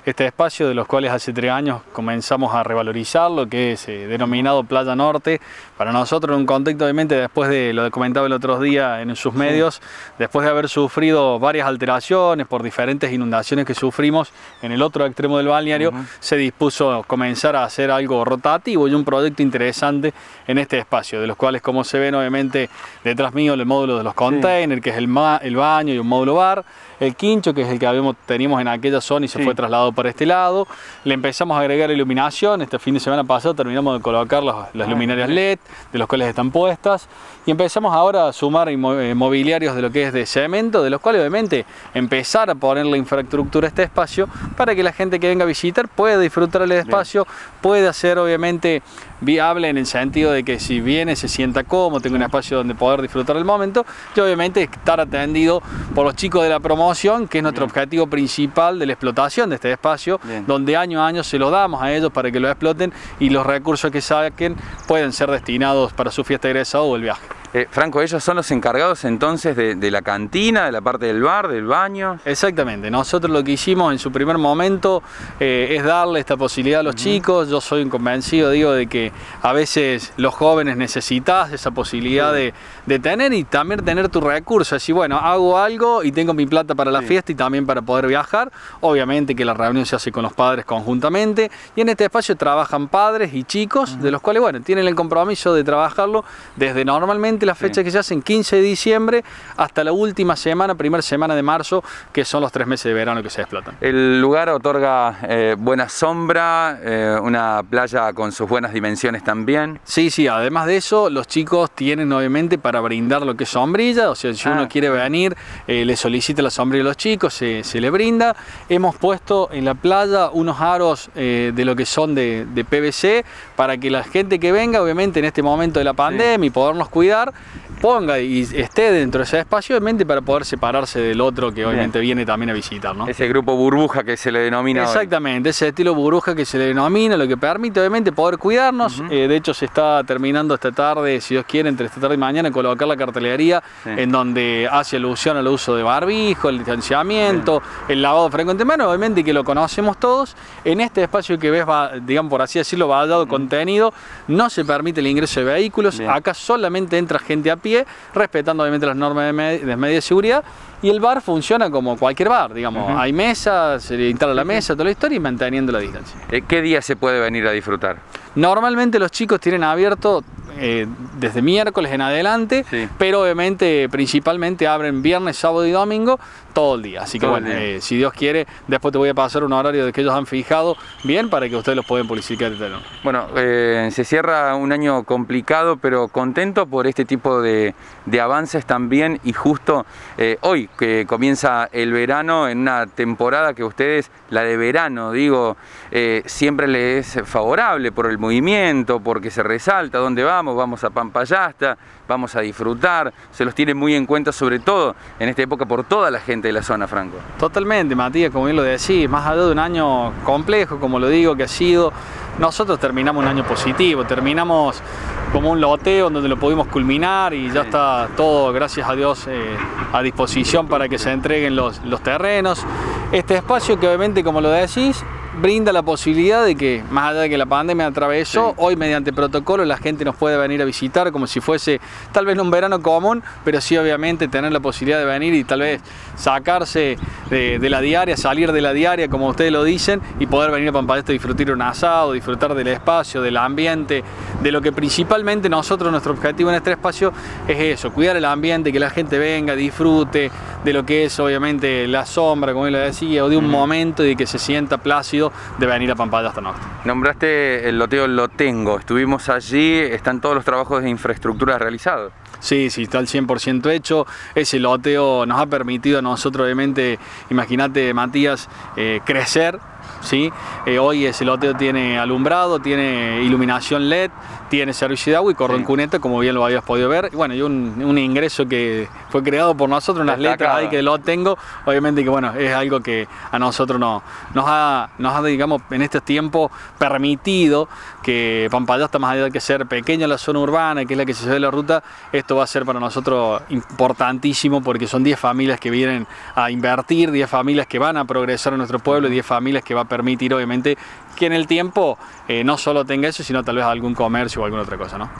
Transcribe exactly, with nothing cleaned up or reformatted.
este espacio, de los cuales hace tres años comenzamos a revalorizar lo que es eh, denominado Playa Norte. Para nosotros, en un contexto, obviamente, después de lo que comentaba el otro día en sus medios, sí. después de haber sufrido varias alteraciones por diferentes inundaciones que sufrimos en el otro extremo del balneario, uh-huh. se dispuso a comenzar a hacer algo rotativo y un proyecto interesante en este espacio, de los cuales, como se ven, obviamente, detrás mío el módulo de los containers, sí. que es el, el baño y un módulo bar, el quincho, que es el que habíamos, teníamos en aquella zona y se sí. fue trasladado para este lado. Le empezamos a agregar iluminación. Este fin de semana pasado terminamos de colocar las, las luminarias L E D, de los cuales están puestas, y empezamos ahora a sumar mobiliarios de lo que es de cemento, de los cuales obviamente empezar a poner la infraestructura a este espacio para que la gente que venga a visitar pueda disfrutar el espacio, Bien. pueda ser obviamente viable en el sentido de que si viene se sienta cómodo, tenga un espacio donde poder disfrutar el momento, y obviamente estar atendido por los chicos de la promoción, que es nuestro Bien. objetivo principal de la explotación de este espacio, Bien. donde año a año se lo damos a ellos para que lo exploten y los recursos que saquen pueden ser destinados para su fiesta de egresado o el viaje. Eh, Franco, ¿ellos son los encargados entonces de, de la cantina, de la parte del bar, del baño? Exactamente, nosotros lo que hicimos en su primer momento eh, es darle esta posibilidad a los uh-huh. chicos. Yo soy un convencido, digo, de que a veces los jóvenes necesitas esa posibilidad sí. de, de tener y también tener tu recurso, así bueno, hago algo y tengo mi plata para la sí. fiesta y también para poder viajar. Obviamente que la reunión se hace con los padres conjuntamente, y en este espacio trabajan padres y chicos, uh-huh. de los cuales bueno, tienen el compromiso de trabajarlo desde normalmente las fechas sí. que se hacen quince de diciembre hasta la última semana, primera semana de marzo, que son los tres meses de verano que se explotan. El lugar otorga eh, buena sombra, eh, una playa con sus buenas dimensiones también. Sí, sí, además de eso, los chicos tienen obviamente para brindar lo que es sombrilla, o sea, si ah. uno quiere venir, eh, le solicita la sombrilla a los chicos, se, se le brinda. Hemos puesto en la playa unos aros eh, de lo que son de, de P V C, para que la gente que venga, obviamente en este momento de la pandemia sí. y podernos cuidar, ponga y esté dentro de ese espacio, obviamente para poder separarse del otro que obviamente Bien. viene también a visitar, ¿no? Ese grupo burbuja que se le denomina. Exactamente, hoy. ese estilo burbuja que se le denomina, lo que permite obviamente poder cuidarnos. Uh-huh. eh, de hecho se está terminando esta tarde, si Dios quiere, entre esta tarde y mañana, colocar la cartelería sí. en donde hace alusión al uso de barbijo, el distanciamiento, Bien. el lavado frecuente de manos, obviamente que lo conocemos todos. En este espacio que ves, va, digamos por así decirlo, vallado uh-huh. contenido, no se permite el ingreso de vehículos. Bien. Acá solamente entra gente a pie, respetando obviamente las normas de, med de medidas de seguridad, y el bar funciona como cualquier bar, digamos, uh-huh. hay mesas, se le instala la mesa, toda la historia y manteniendo la distancia. ¿Qué día se puede venir a disfrutar? Normalmente los chicos tienen abierto eh, desde miércoles en adelante, sí. pero obviamente principalmente abren viernes, sábado y domingo todo el día, así que todo bueno, eh, si Dios quiere, después te voy a pasar un horario de que ellos han fijado bien para que ustedes los puedan publicitar. Bueno, eh, se cierra un año complicado, pero contento por este tipo de, de avances también, y justo eh, hoy que comienza el verano, en una temporada que a ustedes, la de verano, digo, eh, siempre les es favorable por el movimiento, porque se resalta dónde vamos, vamos a Pampayasta, vamos a disfrutar, se los tiene muy en cuenta, sobre todo en esta época, por toda la gente de la zona, Franco. Totalmente, Matías, como bien lo decís, más allá de un año complejo, como lo digo, que ha sido, nosotros terminamos un año positivo, terminamos como un loteo donde lo pudimos culminar y ya sí. está todo, gracias a Dios, eh, a disposición para que se entreguen los, los terrenos. Este espacio que obviamente, como lo decís, brinda la posibilidad de que, más allá de que la pandemia atravesó, sí. hoy mediante protocolo la gente nos puede venir a visitar como si fuese tal vez no un verano común, pero sí obviamente tener la posibilidad de venir y tal vez sacarse de, de la diaria, salir de la diaria, como ustedes lo dicen, y poder venir a Pampayasta a disfrutar un asado, disfrutar del espacio, del ambiente, de lo que principalmente nosotros, nuestro objetivo en este espacio es eso, cuidar el ambiente, que la gente venga, disfrute de lo que es obviamente la sombra, como él le decía, o de un mm. momento de que se sienta plácido de venir a Pampayasta Norte. Nombraste el loteo Lo Tengo, estuvimos allí, están todos los trabajos de infraestructura realizados. Sí, sí, está al cien por ciento hecho. Ese loteo nos ha permitido a nosotros, obviamente, imagínate, Matías, eh, crecer, ¿sí? Eh, hoy ese loteo tiene alumbrado, tiene iluminación L E D, tiene servicio de agua y cordón sí. cuneta, como bien lo habías podido ver. Y bueno, y un, un ingreso que fue creado por nosotros, unas letras ahí que lo tengo, obviamente que bueno, es algo que a nosotros no, nos, ha, nos ha, digamos, en estos tiempos permitido que Pampayasta, más allá de que ser pequeña la zona urbana, que es la que se ve la ruta, esto va a ser para nosotros importantísimo porque son diez familias que vienen a invertir, diez familias que van a progresar en nuestro pueblo, diez familias que va a permitir obviamente que en el tiempo eh, no solo tenga eso, sino tal vez algún comercio o alguna otra cosa, ¿no?